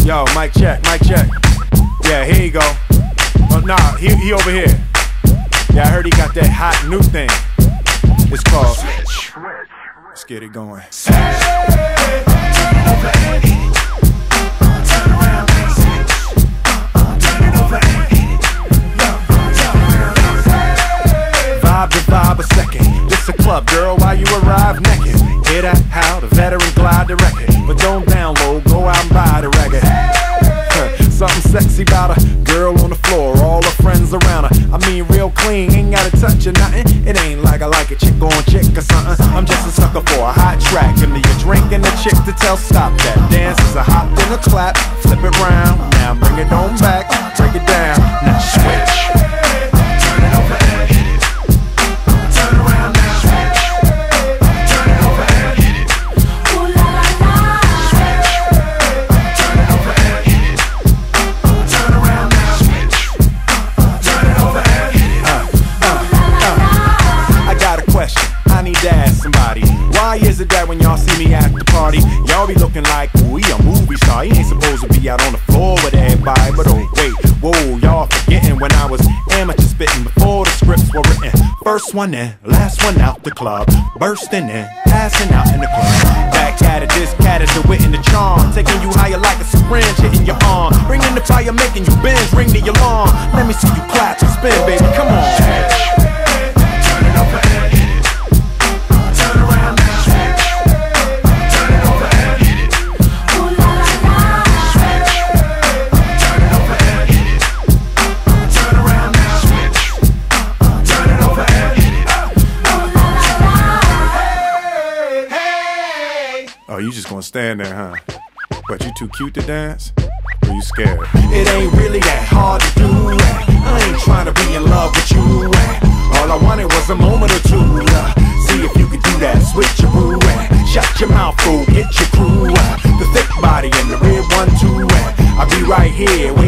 Yo, mic check, mic check. Yeah, here you go. Oh, nah, he over here. Yeah, I heard he got that hot new thing. It's called Switch. Let's get it going. Vibe to vibe a second. This a club, girl, while you arrive naked. Hear that? How the veteran glide the record. But don't download, go out and buy the record. Something sexy about a girl on the floor, all her friends around her. I mean real clean, ain't gotta touch or nothing. It ain't like I like a chick on chick or something. I'm just a sucker for a hot track. Give me a drink and a chick to tell stop that. Dance is a hop and a clap, flip it round. Now bring it on back, break it down. Now switch. Why is it that when y'all see me at the party, y'all be looking like, ooh, he a movie star? He ain't supposed to be out on the floor with everybody. But oh wait, whoa, y'all forgetting when I was amateur spitting before the scripts were written. First one in, last one out the club, bursting in, passing out in the club. Back at it, this cat is the wit and the charm, taking you higher like a syringe hitting your arm, bringing the fire, making you bend, ring the alarm. Let me see you clap and spin, baby, come on. Turn it over and hit it. Turn around now. Oh, you just gonna stand there, huh? But you too cute to dance? Or you scared? It ain't really that hard to do. I ain't trying to be in love with you. All I wanted was a moment or two. See if you could do that switcheroo. Shut your mouth, fool, get your crew. The thick body and the red one too. I'll be right here.